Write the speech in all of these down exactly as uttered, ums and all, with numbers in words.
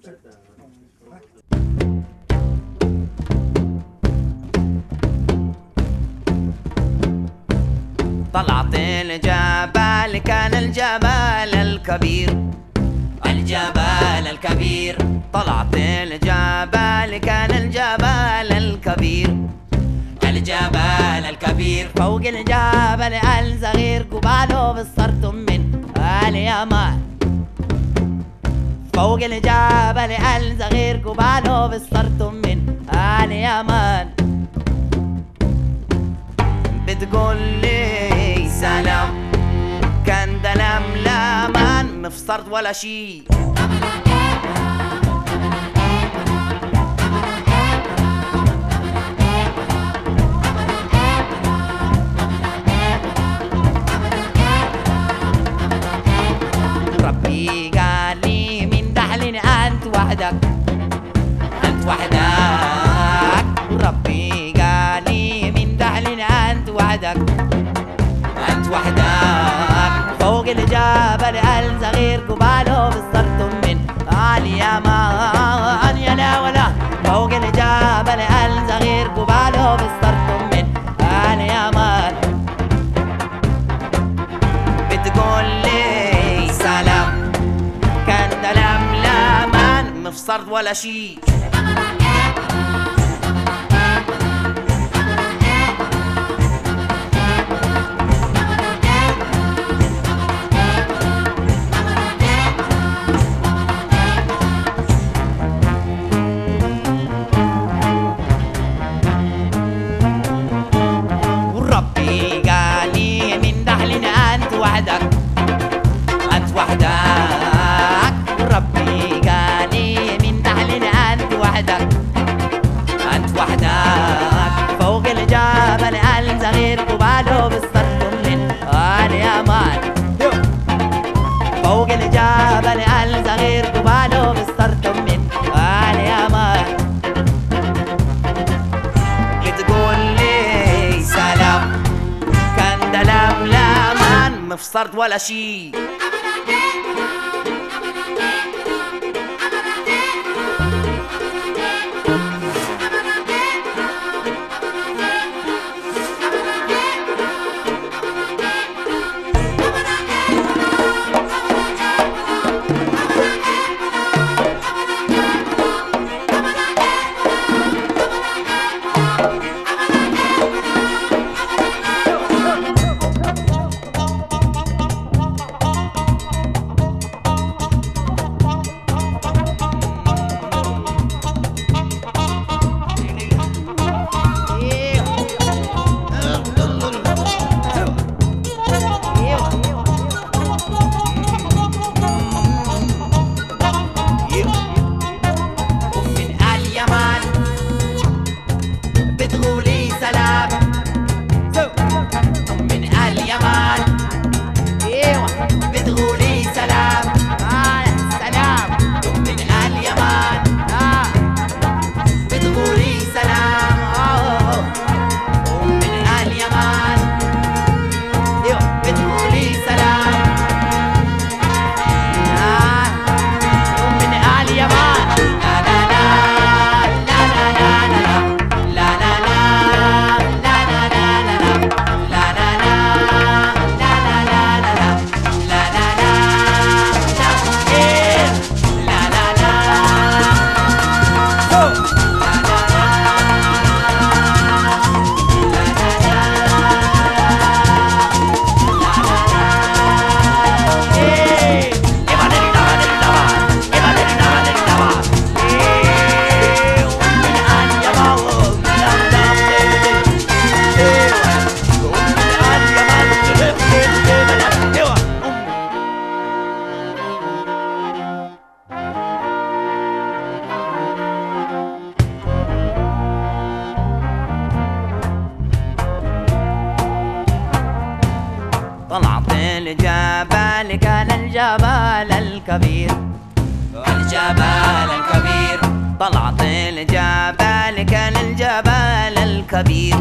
طلعت الجبل كان الجبل الكبير، الجبل الكبير. طلعت الجبل كان الجبل الكبير، الجبل الكبير. فوق الجبل الصغير قباله بالصرت من اليمن، فوق الجبل الصغير قباله بالصرت من اليمن. بتقول لي سلام كان دلم لمن مفصرت ولا شي. ربي قال لي من دحلين أنت وحدك، أنت وحدك. ربي قال لي من دحلين أنت وحدك، أنت وحدك. فوق الجبل الصغير قباله بالصرت من اليمن، يا لا ولا. فوق الجبل الصغير قباله بالصرت من اليمن. بتقول لي سلام كان دلم لمن مفصرت ولا شي. وحدك أنت وحدك. ربي قال لي من دحلين أنت وحدك، أنت وحدك. فوق الجبل الصغير قباله بالصرت من اليمن، فوق الجبل الصغير قباله بالصرت من اليمن. بتقول لي سلام كان دلم لمن مفصرت ولا شي. طلعت الجبل كان الجبل الكبير، الجبل الكبير. طلعت الجبل كان الجبل الكبير،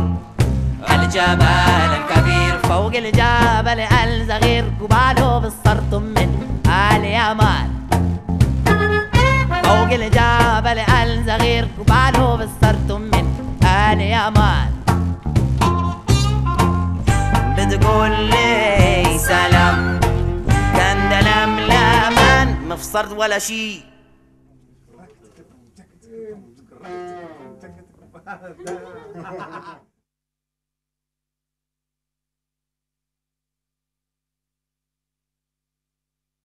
الجبل الكبير. فوق الجبل الصغير قباله بالصرت من اليمن، فوق الجبل الصغير قباله بصرتم من آل يمان. بتقول لي سلام كان دلم لمن مفصرت ولا شي.